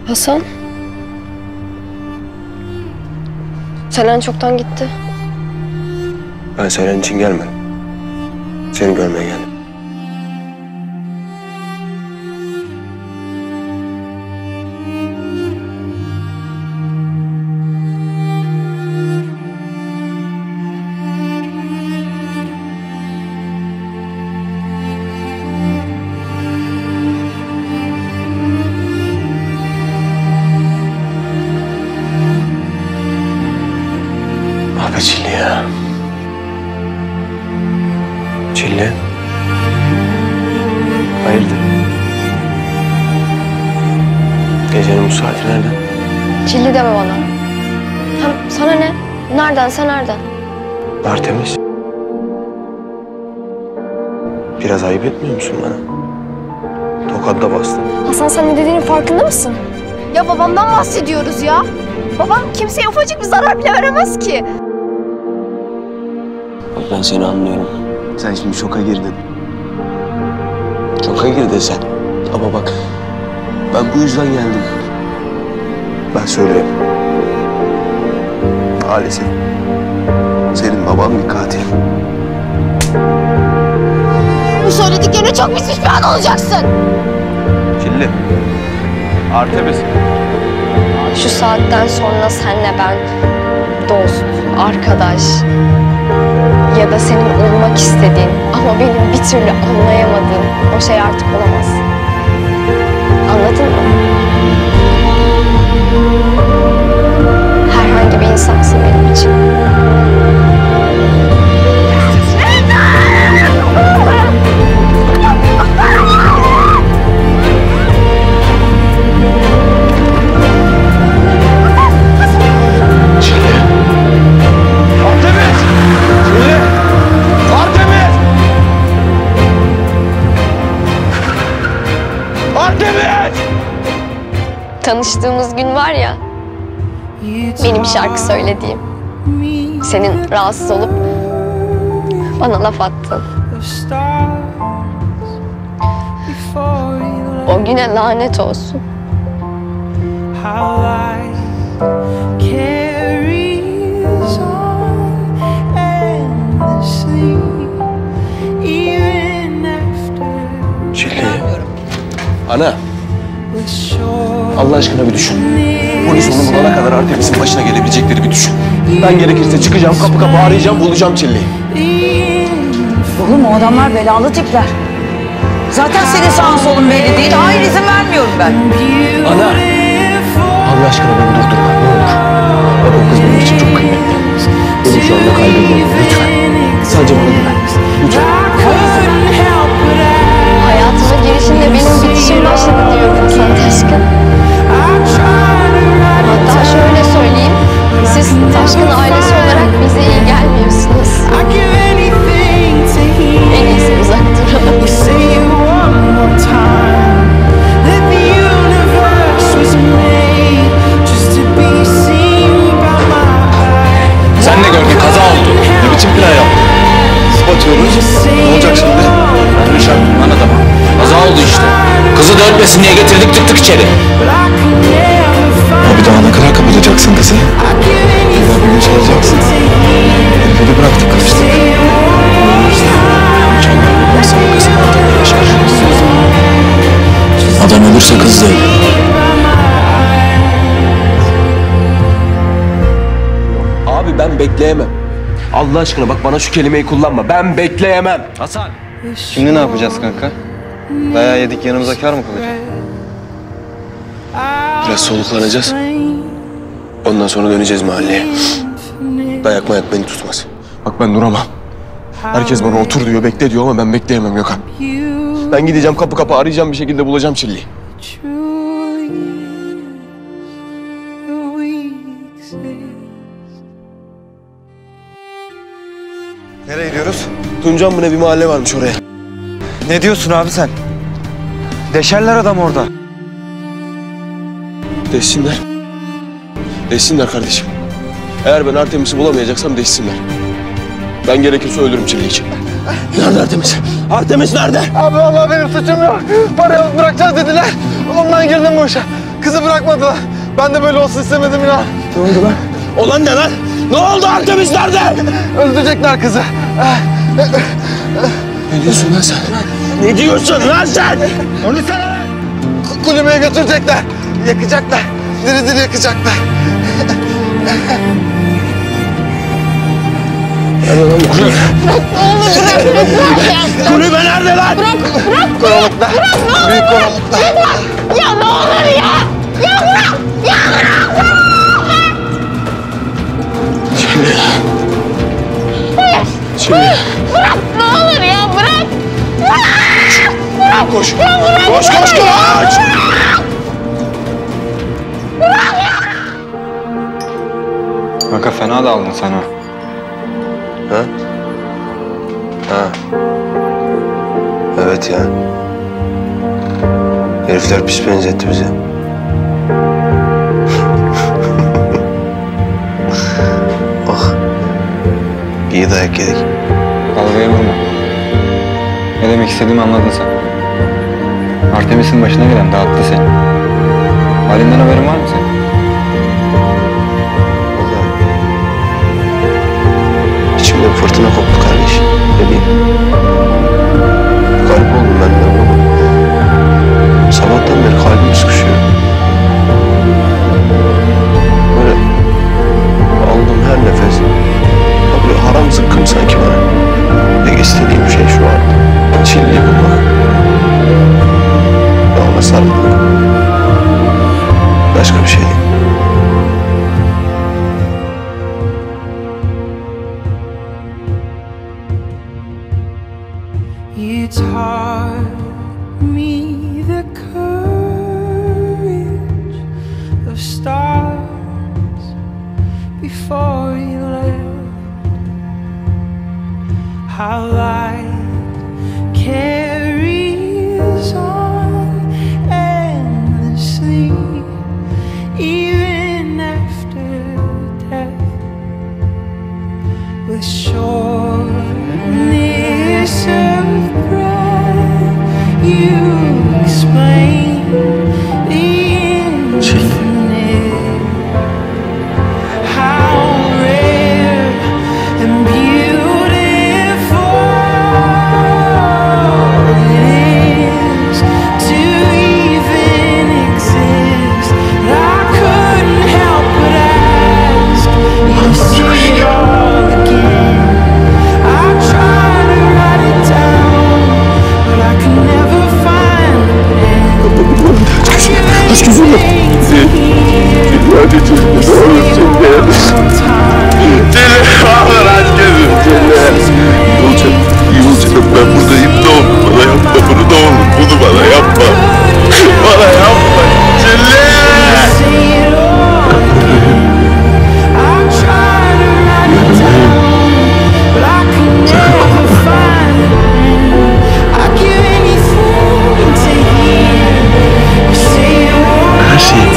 Hasan? Selen çoktan gitti. Ben Selen için gelmedim. Seni görmeye geldim. Abi Çilli ya. Çilli. Hayırdır? Gecenin bu saati nereden? Çilli deme bana. Hem sana ne? Nereden, sen nereden? Artemis. Biraz ayıp etmiyor musun bana? Tokatla bastın. Hasan, sen ne dediğinin farkında mısın? Ya babamdan bahsediyoruz ya. Babam kimseye ufacık bir zarar bile veremez ki. Bak ben seni anlıyorum. Sen şimdi şoka girdin. Şoka girdin sen. Ama bak ben bu yüzden geldim. Ben söyleyeyim. Maalesef senin baban bir katil. Bu söylediklerine çok pis pişman olacaksın. Çilli. Artemis. Şu saatten sonra senle ben dost, arkadaş ya da senin olmak istediğin ama benim bir türlü anlayamadığım o şey artık olamaz. Anladın mı? Herhangi bir insansın benim için. Tanıştığımız gün var ya, benim şarkı söylediğim, senin rahatsız olup bana laf attın. O güne lanet olsun. Çilli. Ana. Allah aşkına bir düşün. Polis onu bulana kadar Artemis'in başına gelebilecekleri bir düşün. Ben gerekirse çıkacağım, kapı kapı arayacağım, bulacağım Çilli'yi. Oğlum o adamlar belalı tipler. Zaten senin sağın solun belli değil. Hayır, izin vermiyorum ben. Ana! Allah aşkına beni durdurma, ne olur. Bak o kız benim için çok kıymetli. Benim şu anda kalbim dolu, lütfen. Sadece bana güven, lütfen. Hayatıma girişinde benim bitişim başladı diyordun sen Taşkın. Hatta şöyle söyleyeyim, siz Taşkın ailesi olarak bize iyi gelmiyorsunuz. En iyisi uzak duralım. Sen ne gördün? Kaza oldu. Ne biçim plan yaptın? Batıyoruz. Ne olacak şimdi? Ben de şarkım lan adama. Kaza oldu işte. Kızı da ölmesin diye getirdik tıktık içeri. Abi daha ne kadar kapatacaksın kızı? Daha bir gün salacaksın. Herifleri bıraktık kaçtık. İnşallah babası kızın adını yaşar. Adam ölürse kız da ölür. Abi ben bekleyemem. Allah aşkına bak bana şu kelimeyi kullanma. Ben bekleyemem. Hasan. Şimdi ne yapacağız kanka? Dayağı yedik yanımıza kâr mı kalacak? Biraz soluklanacağız. Ondan sonra döneceğiz mahalleye. Dayak mayak beni tutmaz. Bak ben duramam. Herkes bana otur diyor, bekle diyor ama ben bekleyemem Gökhan. Ben gideceğim kapı kapı arayacağım bir şekilde bulacağım Çilli'yi. Nereye gidiyoruz? Tuncan mı ne bir mahalle varmış oraya. Ne diyorsun abi sen? Deşerler adam orada. Deşsinler. Deşsinler kardeşim. Eğer ben Artemis'i bulamayacaksam deşsinler. Ben gerekirse ölürüm Çilli için. Nerede Artemis? Artemis nerede? Abi vallahi benim suçum yok. Parayı bırakacağız dediler. Ondan girdim bu işe. Kızı bırakmadılar. Ben de böyle olsun istemedim inan. Ne oldu lan? Olan ne lan? Ne oldu Artemis nerede? Öldürecekler kızı. Ne diyorsun lan sen? Ne diyorsun lan sen? Onu sana. Kulübeye götürecekler. Yakacaklar. Diri diri yakacaklar. Nerede lan bu kulübe? Kulübe nerede lan? Bırak. Koralıkta. Büyük koralıkta. Ya ne olur ya! Ya bırak! Ya bırak! Şimdi. Bırak ne olur ya bırak! Bırak! Koş. Ya bırak! Koş koş koş. Bırak ya! Kanka fena da aldın sen ha. Ha? Ha. Evet ya. Herifler pis benzetti bize. Oh. İyi dayak yedik. Dalgaya vurma. Ne demek istediğimi anladın sen. Artemis'in başına gelen dağıttı seni. Halinden haberin var mı senin? Vallahi. İçimde bir fırtına koptu kardeş. Ne diyeyim? Garip oldum ben de. Sabahtan beri kalbim sıkışıyor. Böyle aldığım her nefes böyle haram zıkkım sanki bana. Tek istediğim şey şu an Çilli'yi bulmak. Ve ona sarılmak. Başka bir şey değil. You taught me the courage of stars before you left. How light carries on endlessly, even after death, with shortness of breath. You explain the infinite, how rare and beautiful it is to even exist. I couldn't help but ask you to see it all again. I tried to write it down, but I could never find the pen. Aç gözünü. Hadi Cille, ne olur Cille. Cille, ağlar aç gözünü Cille. İyi olacak ben buradayım ne olur bana yapma bunu ne olur bunu bana yapma. Bana yapma Cille. Her şeyi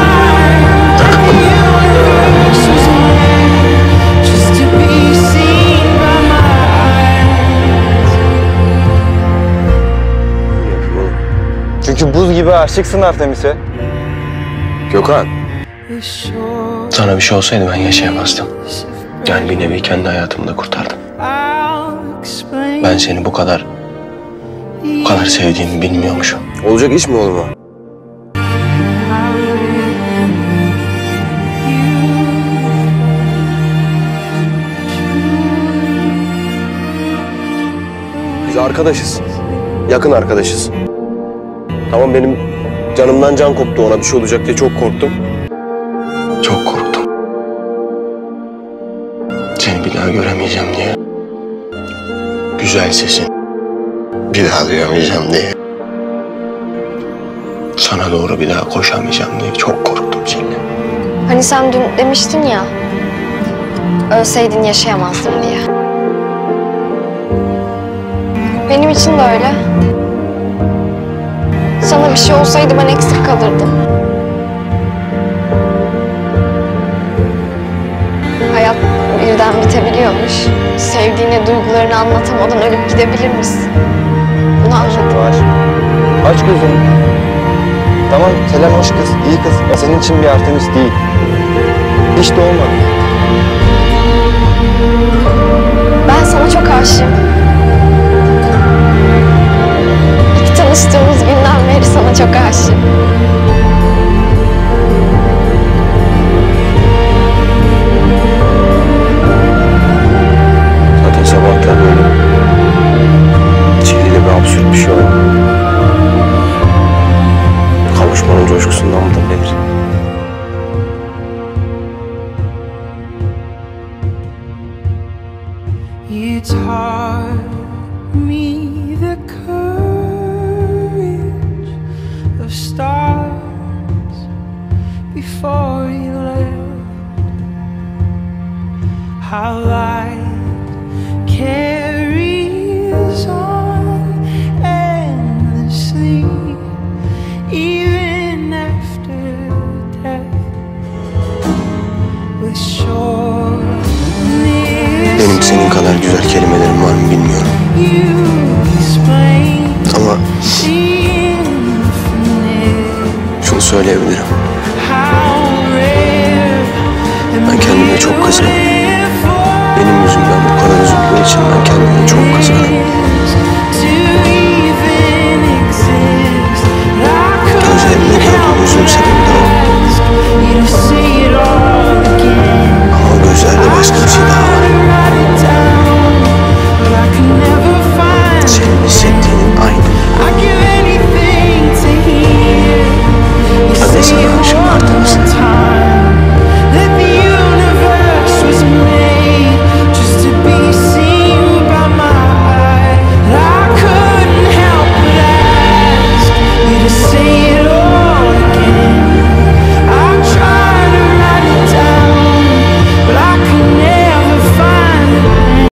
Çünkü buz gibi aşıksın Artemis'e. Gökhan. Sana bir şey olsaydı ben yaşayamazdım. Yani bir nevi kendi hayatımı da kurtardım. Ben seni bu kadar sevdiğimi bilmiyormuşum. Olacak iş mi oğlum o? Biz arkadaşız. Yakın arkadaşız. Tamam benim canımdan can koptu ona bir şey olacak diye çok korktum. Çok korktum. Seni bir daha göremeyeceğim diye. Güzel sesin. Bir daha duyamayacağım diye. Sana doğru bir daha koşamayacağım diye çok korktum Çilli. Hani sen dün demiştin ya, ölseydin yaşayamazdım diye. Benim için de öyle. Sana bir şey olsaydı ben eksik kalırdım. Hayat birden bitebiliyormuş. Sevdiğine duygularını anlatamadan ölüp gidebilir misin? Bunu anladım. Aç gözünü. Tamam, Selen hoş kız, iyi kız. Ya senin için bir Artemis değil. Hiç de olmadı. Ben sana çok aşığım. İlk tanıştığımız günden beri sana çok aşığım. Zaten sabahlar böyle çileli ve absürt bir şey oldu. Kavuşmanın coşkusundan mıdır nedir? You taught me the courage of stars before you left. How light carries on endlessly, even after death. With short Benim senin kadar güzel kelimelerim var mı bilmiyorum. Ama şunu söyleyebilirim. Ben kendime çok kızgınım. Benim yüzümden